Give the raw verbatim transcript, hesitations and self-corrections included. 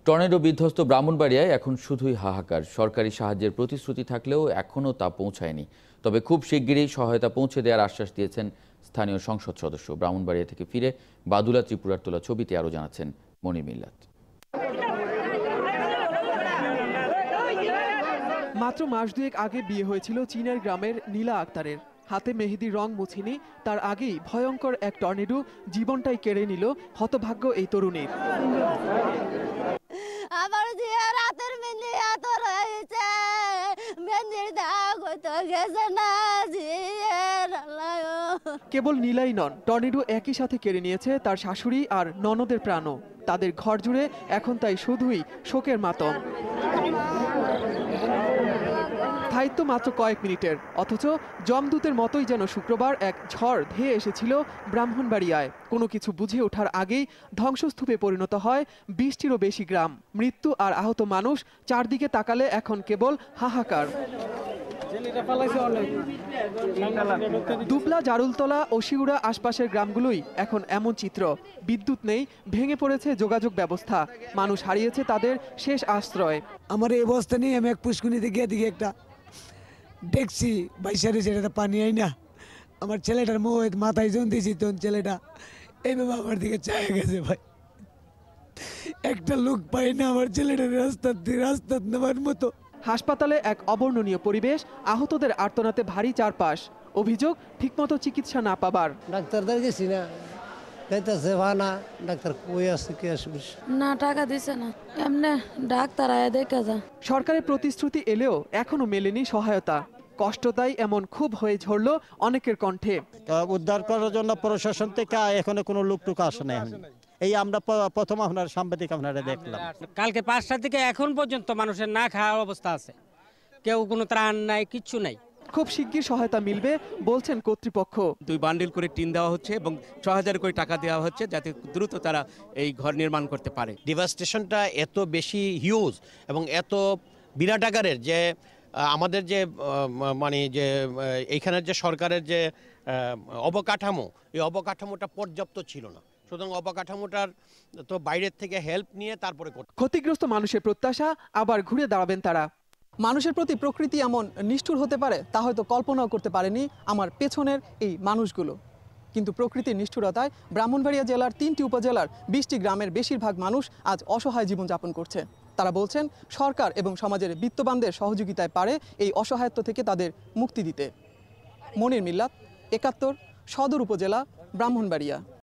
Tornado বিধ্বস্ত ব্রাহ্মণবাড়িয়ায় এখন শুধুই হাহাকার। সরকারি সাহায্যের প্রতিশ্রুতি থাকলেও এখনও তা পৌঁছায়নি। তবে খুব শিগগিরই সহায়তা পৌঁছে দেওয়ার আশ্বাস দিয়েছেন স্থানীয় সংসদ সদস্য। ব্রাহ্মণবাড়িয়া থেকে ফিরে বাদুলা ত্রিপুরার তোলা ছবিতে আরও জানাচ্ছেন মনির মিল্লাত। মাত্র মাস দুয়েক আগে বিয়ে হয়েছিল চীনের গ্রামের নীলা আক্তারের। হাতে মেহেদির রং মুছিনি, তার আগেই ভয়ঙ্কর এক টর্নেডো জীবনটাই কেড়ে নিল হতভাগ্য এই তরুণীর। আমার জিয়া রাতের মেহেদি এত রয়েছে, মেহেদির দাগ হইতো গেছে না জিয়ার আল্লাহ। কেবল নীলাই নন, টর্নেডো একই সাথে কেড়ে নিয়েছে তার শাশুড়ি আর ননদের প্রাণও। তাদের ঘর জুড়ে এখন তাই শুধুই শোকের মাতম। স্থায়িত্ব মাত্র কয়েক মিনিটের, অথচ জমদূতের মতোই যেন শুক্রবার এক ঝড় ধেয়ে এসেছিল ব্রাহ্মণবাড়িয়ায়। কোনো কিছু বুঝে ওঠার আগেই ধ্বংসস্তূপে পরিণত হয় বিশটিরও বেশি গ্রাম। মৃত্যু আর আহত মানুষ, চারদিকে তাকালে এখন কেবল হাহাকার। দুবলা, জারুলতলা ও শিউরা আশপাশের গ্রামগুলোই এখন এমন চিত্র। বিদ্যুৎ নেই, ভেঙে পড়েছে যোগাযোগ ব্যবস্থা, মানুষ হারিয়েছে তাদের শেষ আশ্রয়। আমার এই অবস্থা নিয়ে আমি এক পুষ্কুনিতে গিয়ে দিকে একটা দেখছি বাইসারে ছেলেটা পানি আই না, আমার ছেলেটার মোহ মাথায় জন দিয়েছি, তখন ছেলেটা এইভাবে আমার দিকে চায় গেছে। ভাই একটা লোক পাই না আমার ছেলেটার রাস্তার দিয়ে রাস্তা নেওয়ার মতো। হাসপাতালে এক অবর্ণনীয় পরিবেশ, আহতদের আর্তনাতে ভারী চারপাশ। অভিযোগ ঠিকমতো চিকিৎসা না পাবার। ডাক্তারদের গেছি না, যাইতেছে ভানা ডাক্তার কই আছে কে আসবে না, টাকা দিছে না, এমনি ডাক্তার আয়া দেখা যা। সরকারের প্রতিশ্রুতি এলেও এখনো মেলেনি সহায়তা। কষ্ট তাই এমন খুব হয়ে ঝরল অনেকের কণ্ঠে। উদ্ধার করার জন্য প্রশাসন থেকে এখনো কোনো লোকটুকু আসে না। এই আমরা প্রথম আপনার সাংবাদিক আপনারা দেখলাম, কালকে পাঁচটা থেকে এখন পর্যন্ত মানুষের না খাওয়ার অবস্থা আছে, কেউ কোনো ত্রাণ নাই, কিচ্ছু নাই। খুব শিগগির সহায়তা মিলবে বলছেন কর্তৃপক্ষ। দুই বান্ডিল করে টিন দেওয়া হচ্ছে এবং ছ হাজার করে টাকা দেওয়া হচ্ছে যাতে দ্রুত তারা এই ঘর নির্মাণ করতে পারে। ডিভাস্টেশনটা এত বেশি হিউজ এবং এত বিরাট আকারের যে আমাদের যে মানে যে এইখানের যে সরকারের যে অবকাঠামো, এই অবকাঠামোটা পর্যাপ্ত ছিল না। সুতরাং অবকাঠামোটার তো বাইরের থেকে হেল্প নিয়ে তারপরে ক্ষতিগ্রস্ত মানুষের প্রত্যাশা আবার ঘুরে দাঁড়াবেন তারা। মানুষের প্রতি প্রকৃতি এমন নিষ্ঠুর হতে পারে তা হয়তো কল্পনাও করতে পারেনি আমার পেছনের এই মানুষগুলো। কিন্তু প্রকৃতির নিষ্ঠুরতায় ব্রাহ্মণবাড়িয়া জেলার তিনটি উপজেলার বিশটি গ্রামের বেশিরভাগ মানুষ আজ অসহায় জীবনযাপন করছে। তারা বলছেন সরকার এবং সমাজের বিত্তবানদের সহযোগিতায় পারে এই অসহায়ত্ব থেকে তাদের মুক্তি দিতে। মনির মিল্লাত, একাত্তর, সদর উপজেলা, ব্রাহ্মণবাড়িয়া।